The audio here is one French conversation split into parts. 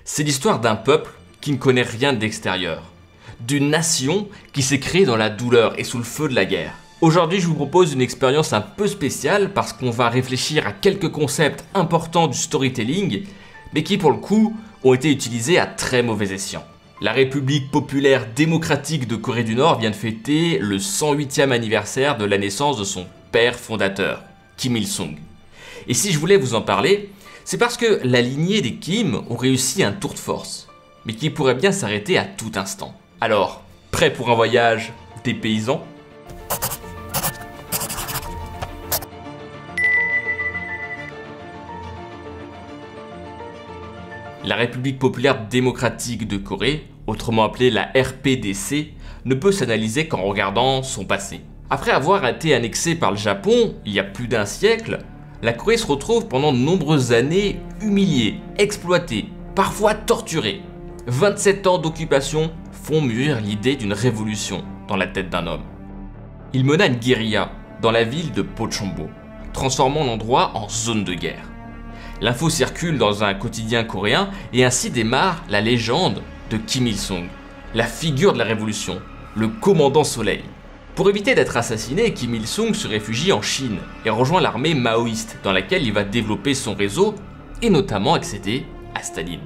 C'est l'histoire d'un peuple qui ne connaît rien de l'extérieur, d'une nation qui s'est créée dans la douleur et sous le feu de la guerre. Aujourd'hui, je vous propose une expérience un peu spéciale parce qu'on va réfléchir à quelques concepts importants du storytelling, mais qui pour le coup ont été utilisés à très mauvais escient. La République populaire démocratique de Corée du Nord vient de fêter le 108e anniversaire de la naissance de son père fondateur, Kim Il-sung. Et si je voulais vous en parler, c'est parce que la lignée des Kim ont réussi un tour de force, mais qui pourrait bien s'arrêter à tout instant. Alors, prêt pour un voyage des paysans ? La République populaire démocratique de Corée, autrement appelée la RPDC, ne peut s'analyser qu'en regardant son passé. Après avoir été annexée par le Japon il y a plus d'un siècle, la Corée se retrouve pendant de nombreuses années humiliée, exploitée, parfois torturée. 27 ans d'occupation font mûrir l'idée d'une révolution dans la tête d'un homme. Il mena une guérilla dans la ville de Pochonbo, transformant l'endroit en zone de guerre. L'info circule dans un quotidien coréen et ainsi démarre la légende de Kim Il-sung, la figure de la révolution, le commandant soleil. Pour éviter d'être assassiné, Kim Il-sung se réfugie en Chine et rejoint l'armée maoïste dans laquelle il va développer son réseau et notamment accéder à Staline.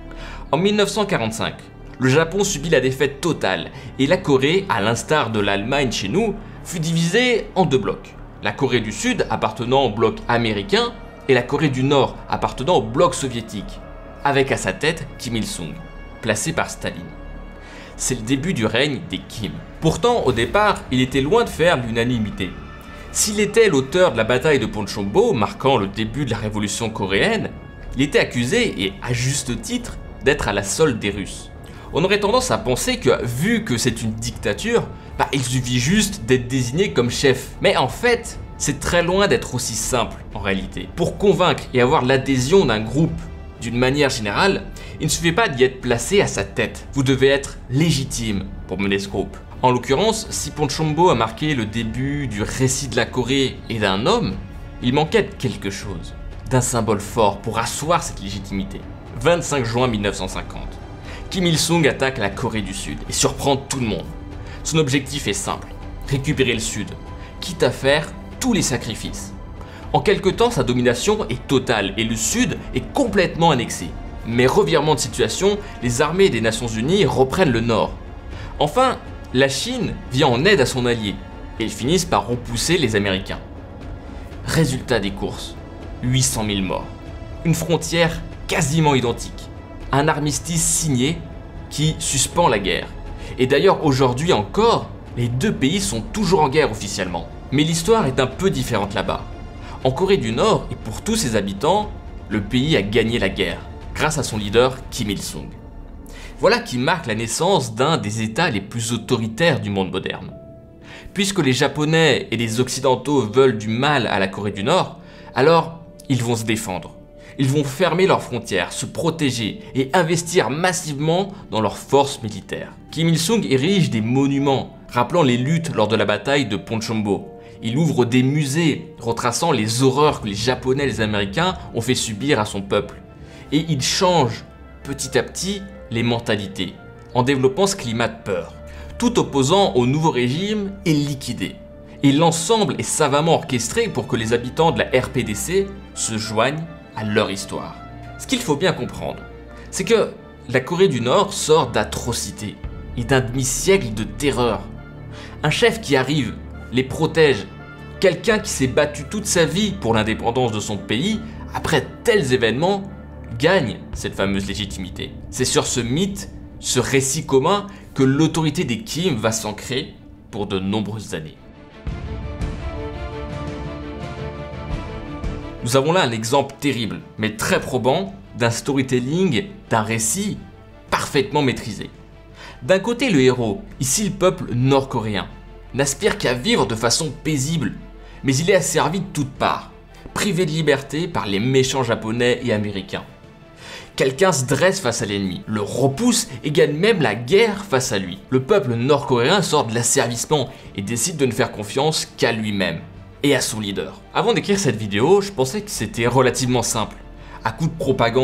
En 1945, le Japon subit la défaite totale et la Corée, à l'instar de l'Allemagne chez nous, fut divisée en deux blocs. La Corée du Sud appartenant au bloc américain et la Corée du Nord appartenant au bloc soviétique, avec à sa tête Kim Il-sung, placé par Staline. C'est le début du règne des Kim. Pourtant, au départ, il était loin de faire l'unanimité. S'il était l'auteur de la bataille de Pochonbo, marquant le début de la révolution coréenne, il était accusé, et à juste titre, d'être à la solde des Russes. On aurait tendance à penser que, vu que c'est une dictature, il suffit juste d'être désigné comme chef. Mais en fait, c'est très loin d'être aussi simple en réalité. Pour convaincre et avoir l'adhésion d'un groupe d'une manière générale, il ne suffit pas d'y être placé à sa tête. Vous devez être légitime pour mener ce groupe. En l'occurrence, si Pochonbo a marqué le début du récit de la Corée et d'un homme, il manquait de quelque chose, d'un symbole fort pour asseoir cette légitimité. 25 juin 1950, Kim Il-sung attaque la Corée du Sud et surprend tout le monde. Son objectif est simple, récupérer le Sud, quitte à faire tous les sacrifices. En quelque temps, sa domination est totale et le Sud est complètement annexé. Mais revirement de situation, les armées des Nations Unies reprennent le Nord. Enfin, la Chine vient en aide à son allié et ils finissent par repousser les Américains. Résultat des courses, 800 000 morts. Une frontière quasiment identique. Un armistice signé qui suspend la guerre. Et d'ailleurs, aujourd'hui encore, les deux pays sont toujours en guerre officiellement. Mais l'histoire est un peu différente là-bas. En Corée du Nord, et pour tous ses habitants, le pays a gagné la guerre, grâce à son leader Kim Il-sung. Voilà qui marque la naissance d'un des États les plus autoritaires du monde moderne. Puisque les Japonais et les Occidentaux veulent du mal à la Corée du Nord, alors ils vont se défendre. Ils vont fermer leurs frontières, se protéger et investir massivement dans leurs forces militaires. Kim Il-sung érige des monuments, rappelant les luttes lors de la bataille de Pochonbo. Il ouvre des musées retraçant les horreurs que les Japonais et les Américains ont fait subir à son peuple. Et il change petit à petit les mentalités, en développant ce climat de peur. Tout opposant au nouveau régime est liquidé. Et l'ensemble est savamment orchestré pour que les habitants de la RPDC se joignent à leur histoire. Ce qu'il faut bien comprendre, c'est que la Corée du Nord sort d'atrocités et d'un demi-siècle de terreur. Un chef qui arrive, les protège, quelqu'un qui s'est battu toute sa vie pour l'indépendance de son pays, après tels événements, gagne cette fameuse légitimité. C'est sur ce mythe, ce récit commun, que l'autorité des Kim va s'ancrer pour de nombreuses années. Nous avons là un exemple terrible, mais très probant, d'un storytelling, d'un récit parfaitement maîtrisé. D'un côté, le héros, ici le peuple nord-coréen, n'aspire qu'à vivre de façon paisible, mais il est asservi de toutes parts, privé de liberté par les méchants japonais et américains. Quelqu'un se dresse face à l'ennemi, le repousse et gagne même la guerre face à lui. Le peuple nord-coréen sort de l'asservissement et décide de ne faire confiance qu'à lui-même et à son leader. Avant d'écrire cette vidéo, je pensais que c'était relativement simple. À coup de propagande,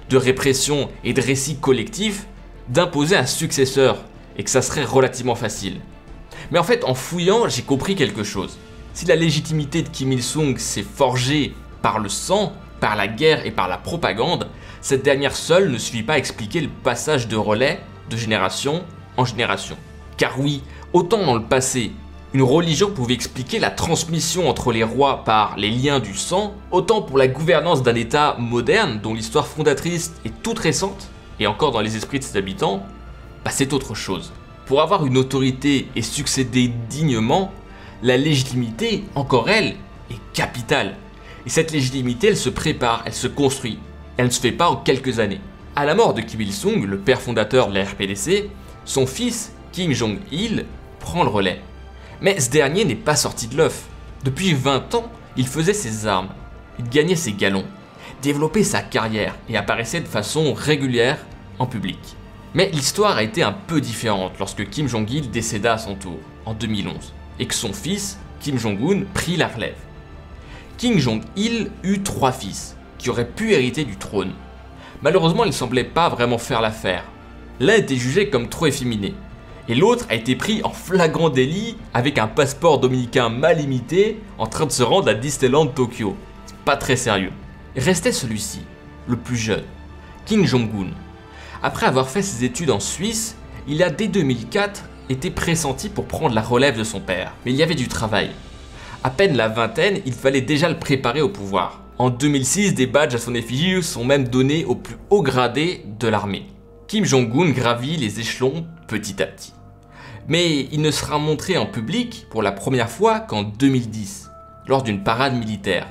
de répression et de récits collectifs, d'imposer un successeur et que ça serait relativement facile. Mais en fait, en fouillant, j'ai compris quelque chose. Si la légitimité de Kim Il-sung s'est forgée par le sang, par la guerre et par la propagande, cette dernière seule ne suffit pas à expliquer le passage de relais de génération en génération. Car oui, autant dans le passé, une religion pouvait expliquer la transmission entre les rois par les liens du sang, autant pour la gouvernance d'un État moderne dont l'histoire fondatrice est toute récente, et encore dans les esprits de ses habitants, c'est autre chose. Pour avoir une autorité et succéder dignement, la légitimité, encore elle, est capitale. Et cette légitimité, elle se prépare, elle se construit. Elle ne se fait pas en quelques années. À la mort de Kim Il-sung, le père fondateur de la RPDC, son fils, Kim Jong-il, prend le relais. Mais ce dernier n'est pas sorti de l'œuf. Depuis 20 ans, il faisait ses armes, il gagnait ses galons, développait sa carrière et apparaissait de façon régulière en public. Mais l'histoire a été un peu différente lorsque Kim Jong-il décéda à son tour, en 2011, et que son fils, Kim Jong-un, prit la relève. Kim Jong-il eut 3 fils, qui auraient pu hériter du trône. Malheureusement, ils ne semblaient pas vraiment faire l'affaire. L'un était jugé comme trop efféminé, et l'autre a été pris en flagrant délit avec un passeport dominicain mal imité en train de se rendre à Disneyland Tokyo. Pas très sérieux. Restait celui-ci, le plus jeune, Kim Jong-un. Après avoir fait ses études en Suisse, il a dès 2004 été pressenti pour prendre la relève de son père. Mais il y avait du travail. À peine la vingtaine, il fallait déjà le préparer au pouvoir. En 2006, des badges à son effigie sont même donnés aux plus hauts gradés de l'armée. Kim Jong-un gravit les échelons petit à petit. Mais il ne sera montré en public pour la première fois qu'en 2010, lors d'une parade militaire.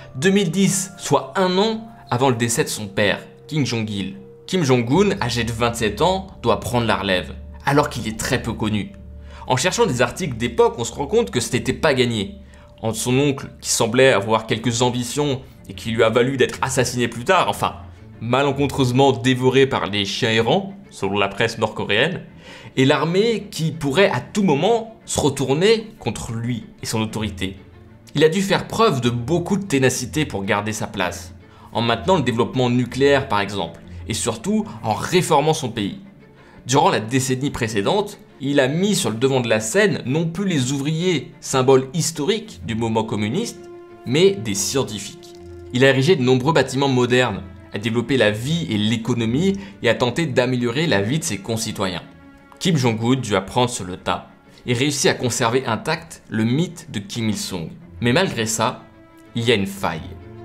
2010, soit 1 an avant le décès de son père, Kim Jong-il. Kim Jong-un, âgé de 27 ans, doit prendre la relève, alors qu'il est très peu connu. En cherchant des articles d'époque, on se rend compte que ce n'était pas gagné. Entre son oncle, qui semblait avoir quelques ambitions et qui lui a valu d'être assassiné plus tard, enfin, malencontreusement dévoré par les chiens errants, selon la presse nord-coréenne, et l'armée qui pourrait à tout moment se retourner contre lui et son autorité. Il a dû faire preuve de beaucoup de ténacité pour garder sa place, en maintenant le développement nucléaire par exemple, et surtout en réformant son pays. Durant la décennie précédente, il a mis sur le devant de la scène non plus les ouvriers, symbole historique du mouvement communiste, mais des scientifiques. Il a érigé de nombreux bâtiments modernes, a développé la vie et l'économie et a tenté d'améliorer la vie de ses concitoyens. Kim Jong-un dut apprendre sur le tas et réussit à conserver intact le mythe de Kim Il-sung. Mais malgré ça, il y a une faille.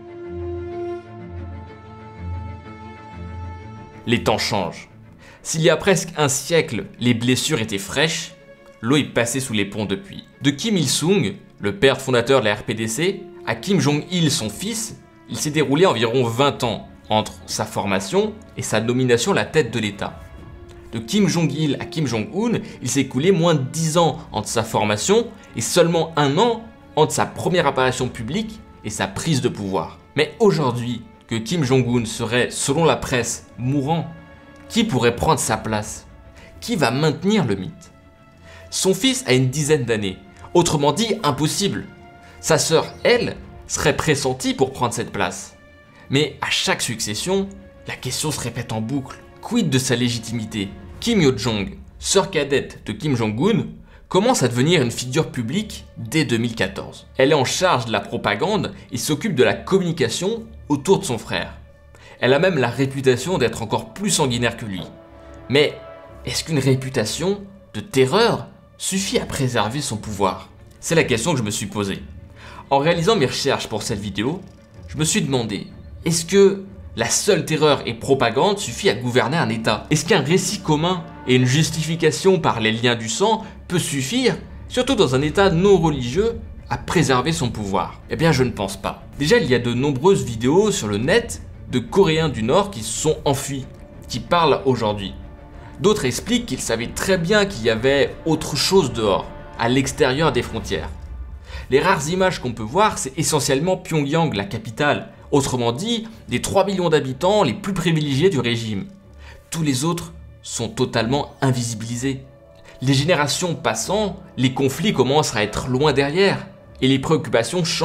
Les temps changent. S'il y a presque un siècle, les blessures étaient fraîches, l'eau est passée sous les ponts depuis. De Kim Il-sung, le père fondateur de la RPDC, à Kim Jong-il, son fils, il s'est déroulé environ 20 ans entre sa formation et sa nomination à la tête de l'État. De Kim Jong-il à Kim Jong-un, il s'est écoulé moins de 10 ans entre sa formation et seulement 1 an entre sa première apparition publique et sa prise de pouvoir. Mais aujourd'hui, que Kim Jong-un serait, selon la presse, mourant, qui pourrait prendre sa place? Qui va maintenir le mythe? Son fils a une dizaine d'années, autrement dit impossible. Sa sœur, elle, serait pressentie pour prendre cette place. Mais à chaque succession, la question se répète en boucle. Quid de sa légitimité? Kim Yo-jong, sœur cadette de Kim Jong-un, commence à devenir une figure publique dès 2014. Elle est en charge de la propagande et s'occupe de la communication autour de son frère. Elle a même la réputation d'être encore plus sanguinaire que lui. Mais est-ce qu'une réputation de terreur suffit à préserver son pouvoir? C'est la question que je me suis posée. En réalisant mes recherches pour cette vidéo, je me suis demandé, est-ce que la seule terreur et propagande suffit à gouverner un État? Est-ce qu'un récit commun et une justification par les liens du sang peut suffire, surtout dans un État non religieux, à préserver son pouvoir? Eh bien, je ne pense pas. Déjà, il y a de nombreuses vidéos sur le net de Coréens du Nord qui se sont enfuis, qui parlent aujourd'hui. D'autres expliquent qu'ils savaient très bien qu'il y avait autre chose dehors, à l'extérieur des frontières. Les rares images qu'on peut voir, c'est essentiellement Pyongyang, la capitale, autrement dit, les 3 millions d'habitants les plus privilégiés du régime. Tous les autres sont totalement invisibilisés. Les générations passant, les conflits commencent à être loin derrière, et les préoccupations changent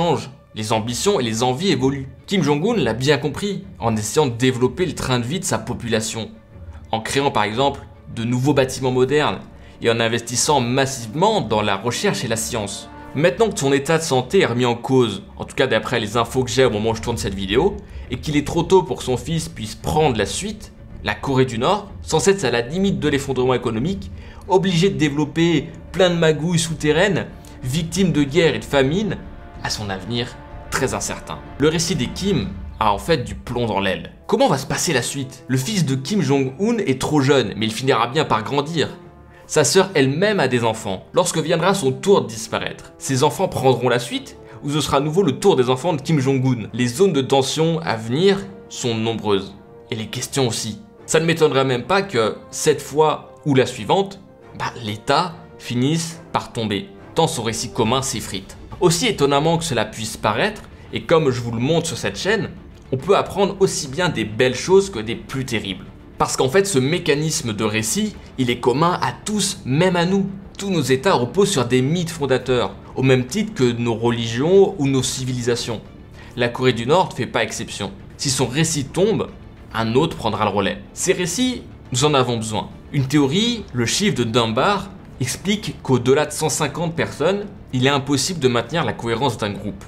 les ambitions et les envies évoluent. Kim Jong-un l'a bien compris en essayant de développer le train de vie de sa population, en créant par exemple de nouveaux bâtiments modernes et en investissant massivement dans la recherche et la science. Maintenant que son état de santé est remis en cause, en tout cas d'après les infos que j'ai au moment où je tourne cette vidéo, et qu'il est trop tôt pour que son fils puisse prendre la suite, la Corée du Nord, censée être à la limite de l'effondrement économique, obligée de développer plein de magouilles souterraines, victime de guerre et de famine, a son avenir très incertain. Le récit des Kim a en fait du plomb dans l'aile. Comment va se passer la suite? Le fils de Kim Jong-un est trop jeune, mais il finira bien par grandir. Sa sœur elle-même a des enfants, lorsque viendra son tour de disparaître. Ses enfants prendront la suite, ou ce sera à nouveau le tour des enfants de Kim Jong-un? Les zones de tension à venir sont nombreuses, et les questions aussi. Ça ne m'étonnerait même pas que, cette fois ou la suivante, l'État finisse par tomber, tant son récit commun s'effrite. Aussi étonnamment que cela puisse paraître, et comme je vous le montre sur cette chaîne, on peut apprendre aussi bien des belles choses que des plus terribles. Parce qu'en fait, ce mécanisme de récit, il est commun à tous, même à nous. Tous nos États reposent sur des mythes fondateurs, au même titre que nos religions ou nos civilisations. La Corée du Nord ne fait pas exception. Si son récit tombe, un autre prendra le relais. Ces récits, nous en avons besoin. Une théorie, le chiffre de Dunbar, explique qu'au-delà de 150 personnes, il est impossible de maintenir la cohérence d'un groupe.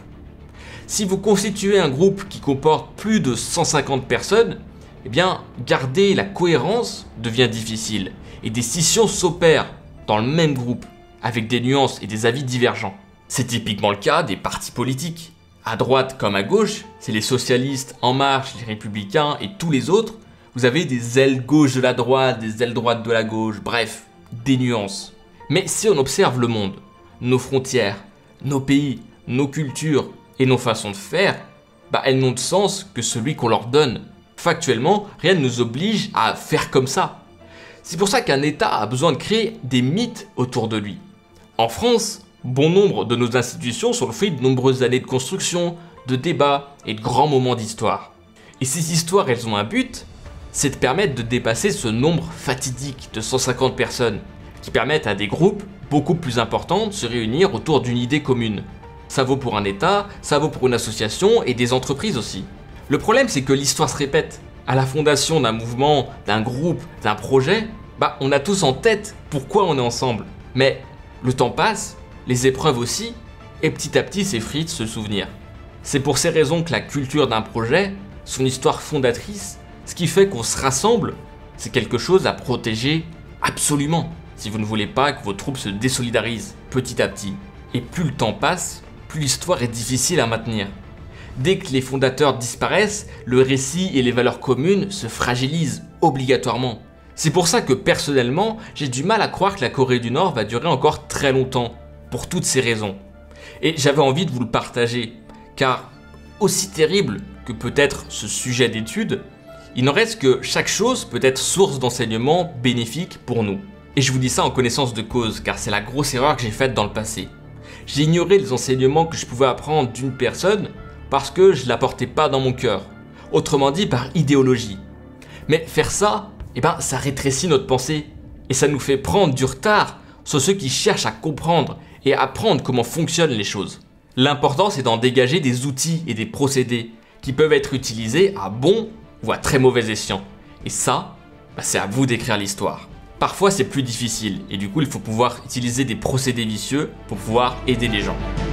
Si vous constituez un groupe qui comporte plus de 150 personnes, eh bien, garder la cohérence devient difficile et des scissions s'opèrent dans le même groupe, avec des nuances et des avis divergents. C'est typiquement le cas des partis politiques. À droite comme à gauche, c'est les socialistes, En Marche, les républicains et tous les autres, vous avez des ailes gauche de la droite, des ailes droite de la gauche, bref, des nuances. Mais si on observe le monde, nos frontières, nos pays, nos cultures et nos façons de faire, elles n'ont de sens que celui qu'on leur donne. Factuellement, rien ne nous oblige à faire comme ça. C'est pour ça qu'un État a besoin de créer des mythes autour de lui. En France, bon nombre de nos institutions sont le fruit de nombreuses années de construction, de débats et de grands moments d'histoire. Et ces histoires, elles ont un but, c'est de permettre de dépasser ce nombre fatidique de 150 personnes, qui permettent à des groupes beaucoup plus importants de se réunir autour d'une idée commune. Ça vaut pour un État, ça vaut pour une association et des entreprises aussi. Le problème, c'est que l'histoire se répète. À la fondation d'un mouvement, d'un groupe, d'un projet, on a tous en tête pourquoi on est ensemble. Mais le temps passe, les épreuves aussi, et petit à petit s'effrite ce souvenir. C'est pour ces raisons que la culture d'un projet, son histoire fondatrice, ce qui fait qu'on se rassemble, c'est quelque chose à protéger absolument, si vous ne voulez pas que vos troupes se désolidarisent petit à petit. Et plus le temps passe, plus l'histoire est difficile à maintenir. Dès que les fondateurs disparaissent, le récit et les valeurs communes se fragilisent obligatoirement. C'est pour ça que personnellement, j'ai du mal à croire que la Corée du Nord va durer encore très longtemps, pour toutes ces raisons. Et j'avais envie de vous le partager, car aussi terrible que peut être ce sujet d'étude, il n'en reste que chaque chose peut être source d'enseignement bénéfique pour nous. Et je vous dis ça en connaissance de cause, car c'est la grosse erreur que j'ai faite dans le passé. J'ai ignoré les enseignements que je pouvais apprendre d'une personne parce que je ne la portais pas dans mon cœur. Autrement dit, par idéologie. Mais faire ça, ça rétrécit notre pensée. Et ça nous fait prendre du retard sur ceux qui cherchent à comprendre et à apprendre comment fonctionnent les choses. L'important, c'est d'en dégager des outils et des procédés qui peuvent être utilisés à bon ou à très mauvais escient. Et ça, c'est à vous d'écrire l'histoire. Parfois, c'est plus difficile et du coup, il faut pouvoir utiliser des procédés vicieux pour pouvoir aider les gens.